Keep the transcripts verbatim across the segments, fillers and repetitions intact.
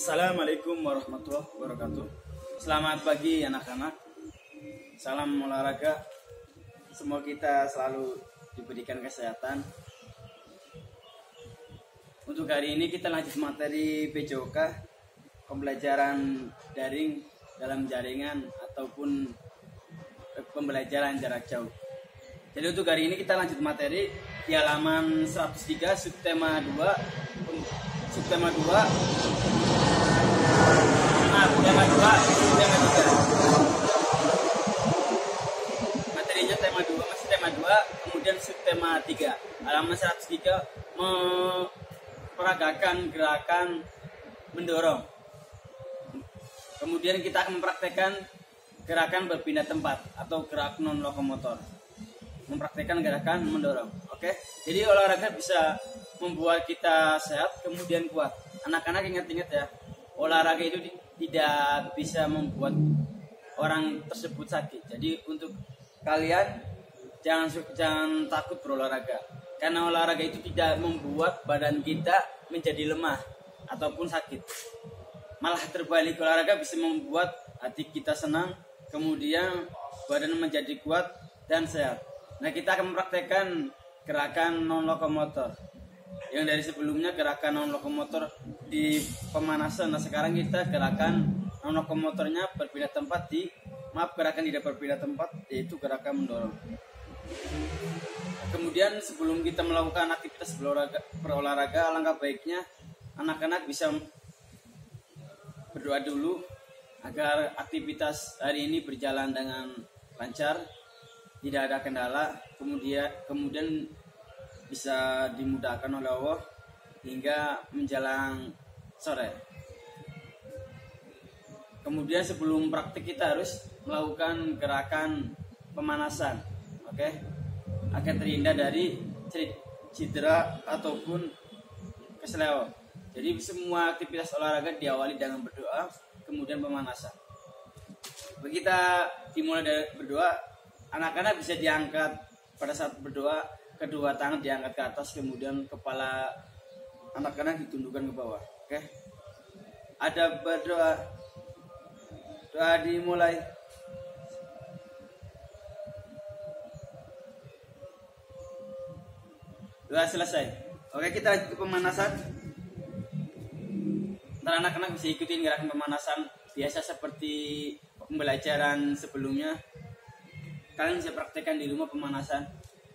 Assalamualaikum warahmatullahi wabarakatuh. Selamat pagi anak-anak. Salam olahraga. Semoga kita selalu diberikan kesehatan. Untuk hari ini kita lanjut materi P J O K, pembelajaran daring dalam jaringan ataupun pembelajaran jarak jauh. Jadi untuk hari ini kita lanjut materi di halaman seratus tiga subtema dua subtema dua nah, tema dua subtema tiga. Materinya tema dua masih tema dua, kemudian subtema tiga. Halaman seratus tiga memperagakan gerakan mendorong. Kemudian kita akan mempraktekkan gerakan berpindah tempat atau gerak non lokomotor. Mempraktekkan gerakan mendorong. Oke. Jadi olahraga bisa membuat kita sehat kemudian kuat. Anak-anak ingat-ingat ya. Olahraga itu tidak bisa membuat orang tersebut sakit. Jadi untuk kalian jangan jangan takut berolahraga. Karena olahraga itu tidak membuat badan kita menjadi lemah ataupun sakit. Malah terbalik, olahraga bisa membuat hati kita senang, kemudian badan menjadi kuat dan sehat. Nah, kita akan mempraktekkan gerakan non lokomotor. Yang dari sebelumnya gerakan non lokomotor di pemanasan. Nah, sekarang kita gerakan non lokomotornya berpindah tempat di maaf gerakan tidak berpindah tempat, yaitu gerakan mendorong. Kemudian sebelum kita melakukan aktivitas berolahraga, berolahraga alangkah baiknya anak-anak bisa berdoa dulu agar aktivitas hari ini berjalan dengan lancar, tidak ada kendala, kemudian kemudian bisa dimudahkan oleh Allah hingga menjelang sore. Kemudian sebelum praktik kita harus melakukan gerakan pemanasan, oke, okay? Agar terhindar dari cedera ataupun kesleo. Jadi semua aktivitas olahraga diawali dengan berdoa, kemudian pemanasan. Begitu kita dimulai dari berdoa, anak-anak bisa diangkat pada saat berdoa, kedua tangan diangkat ke atas, kemudian kepala anak-anak ditundukkan ke bawah. Oke. Ada berdoa. Doa dimulai. Doa selesai. Oke, kita lanjut ke pemanasan. Ntar anak-anak bisa ikutin gerakan pemanasan biasa seperti pembelajaran sebelumnya. Kalian bisa praktekkan di rumah pemanasan.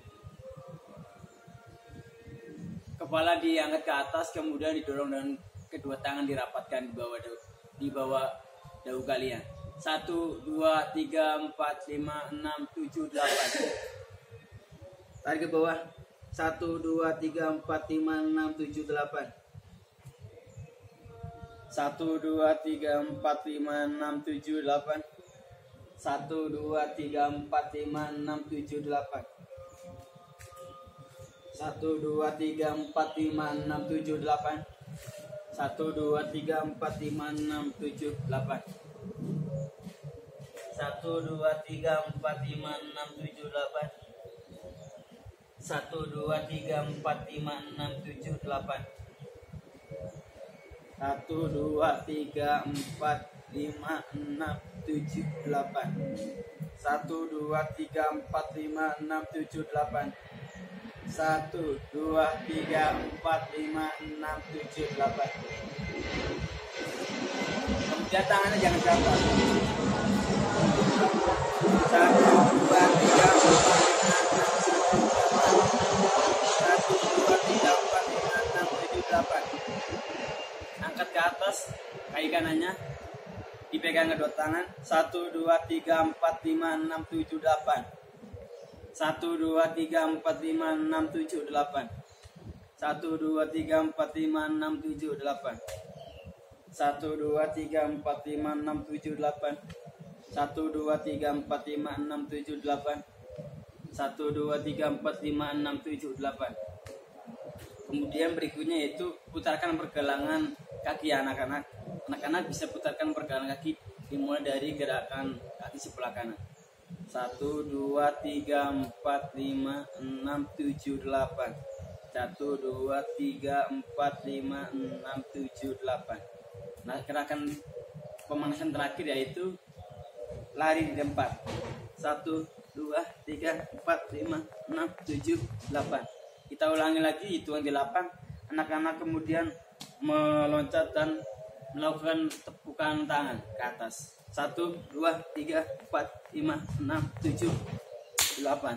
Kepala diangkat ke atas, kemudian didorong dengan kedua tangan dirapatkan di bawah dagu, di bawah dagu kalian. Satu, dua, tiga, empat, lima, enam, tujuh, delapan. Tarik ke bawah. Satu, dua, tiga, empat, lima, enam, tujuh, delapan. Satu, dua, tiga, empat, lima, enam, tujuh, delapan. Satu, dua, tiga, empat, lima, enam, tujuh, delapan. Satu, dua, tiga, empat, lima, enam, tujuh, delapan. Satu, dua, tiga, empat, lima, enam, tujuh, delapan. Satu, dua, tiga, empat, lima, enam, tujuh, delapan. Satu, dua, tiga, empat, lima, enam, tujuh, delapan. Satu, dua, tiga, empat, lima, enam, tujuh, delapan. Satu, dua, tiga, empat, lima, enam, tujuh, delapan. Satu, dua, tiga, empat, lima, enam, tujuh, delapan. Kemudian tangannya jangan gampang. Satu, dua, tiga, empat, satu, dua, tiga, empat, lima, enam, tujuh, delapan. Angkat ke atas, kaki kanannya dipegang kedua tangan. Satu, dua, tiga, empat, lima, enam, tujuh, delapan. Satu, dua, tiga, empat, lima, enam, tujuh, delapan. Satu, dua, tiga, empat, lima, enam, tujuh, delapan. Satu, dua, tiga, empat, lima, enam, tujuh, delapan. Satu, dua, tiga, empat, lima, enam, tujuh, delapan. Satu, dua, tiga, empat, lima, enam, tujuh, delapan. Kemudian berikutnya yaitu putarkan pergelangan kaki anak-anak. Anak-anak bisa putarkan pergelangan kaki dimulai dari gerakan kaki sebelah kanan. Satu, dua, tiga, empat, lima, enam, tujuh, delapan. Satu, dua, tiga, empat, lima, enam, tujuh, delapan. Nah, gerakan pemanasan terakhir yaitu lari di tempat. Satu, dua, tiga, empat, lima, enam, tujuh, delapan. Kita ulangi lagi, hitungan delapan. Anak-anak kemudian meloncat dan melakukan tepukan tangan ke atas. Satu, dua, tiga, empat, lima, enam, tujuh, delapan.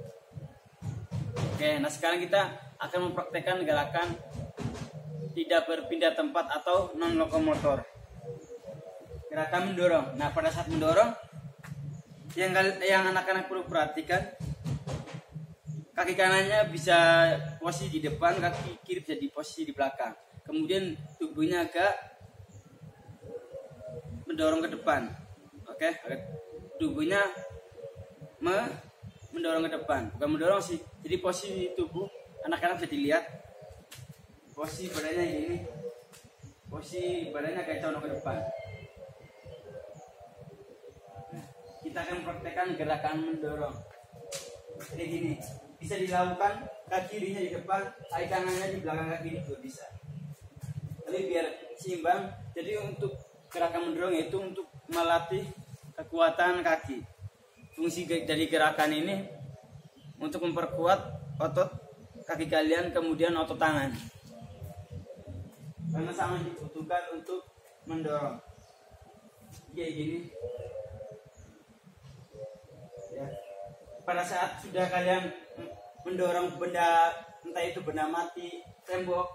Oke, nah sekarang kita akan mempraktekkan gerakan tidak berpindah tempat atau non lokomotor. Gerakan mendorong. Nah, pada saat mendorong, yang yang anak-anak perlu perhatikan, kaki kanannya bisa posisi di depan, kaki kiri bisa di posisi di belakang. Kemudian tubuhnya agak mendorong ke depan. Oke, tubuhnya me mendorong ke depan, bukan mendorong sih. Jadi posisi tubuh anak-anak bisa dilihat. Posisi badannya ini, posisi badannya kayak condong ke depan. Nah, kita akan praktekkan gerakan mendorong. Jadi gini, bisa dilakukan kaki kirinya di depan, kaki kanannya di belakang kaki kiri juga bisa. Tapi biar seimbang. Jadi untuk gerakan mendorong itu untuk melatih kekuatan kaki. Fungsi dari gerakan ini untuk memperkuat otot kaki kalian, kemudian otot tangan. Karena sangat dibutuhkan untuk mendorong. Kayak gini. Ya. Pada saat sudah kalian mendorong benda, entah itu benda mati, tembok,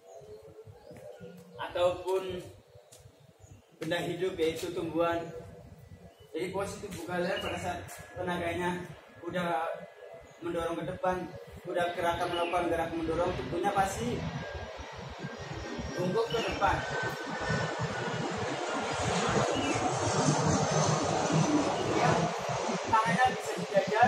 ataupun benda hidup yaitu tumbuhan. Jadi posisi tubuh kalian pada saat tenaganya udah mendorong ke depan, udah gerakan melakukan gerakan mendorong, tubuhnya pasti bungkuk ke depan. Ya, tangannya bisa dijajar,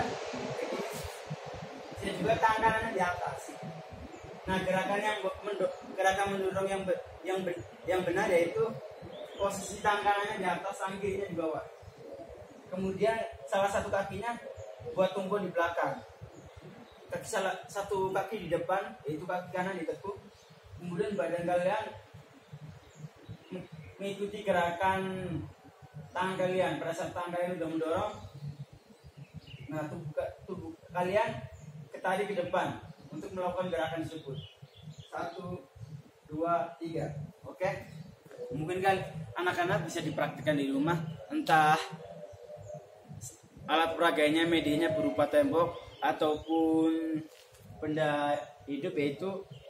bisa juga tangan kanannya di atas. Nah, gerakan yang mendorong, gerakan mendorong yang be, yang be, yang benar yaitu posisi tangan kanannya di atas, tangan kirinya di bawah. Kemudian salah satu kakinya buat tumbuh di belakang. Kaki salah satu kaki di depan, yaitu kaki kanan ditekuk. Kemudian badan kalian mengikuti gerakan tangan kalian. Pada saat tangan kalian sudah mendorong, nah tubuh, tubuh kalian ketarik ke depan untuk melakukan gerakan tersebut. Satu, dua, tiga. Oke. Mungkin kan anak-anak bisa dipraktikkan di rumah. Entah alat peraganya, medianya berupa tembok ataupun benda hidup, yaitu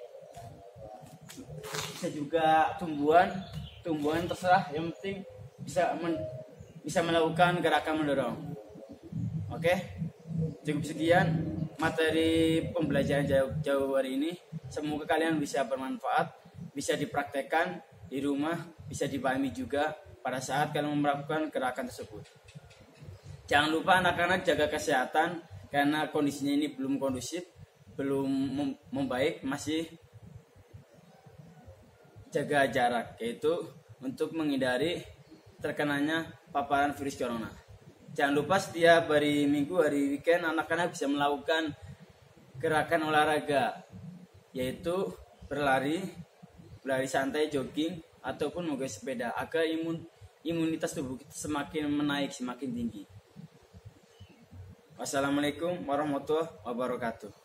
bisa juga tumbuhan, tumbuhan terserah. Yang penting bisa men, bisa melakukan gerakan mendorong. Oke, cukup sekian materi pembelajaran jauh, jauh hari ini. Semoga kalian bisa bermanfaat, bisa dipraktekkan di rumah, bisa dipahami juga pada saat kalian melakukan gerakan tersebut. Jangan lupa anak-anak jaga kesehatan karena kondisinya ini belum kondusif, belum membaik, masih jaga jarak, yaitu untuk menghindari terkenanya paparan virus corona. Jangan lupa setiap hari Minggu, hari weekend, anak-anak bisa melakukan gerakan olahraga, yaitu berlari, berlari santai, jogging, ataupun menggoyang sepeda agar imun imunitas tubuh kita semakin menaik, semakin tinggi. Wassalamualaikum warahmatullahi wabarakatuh.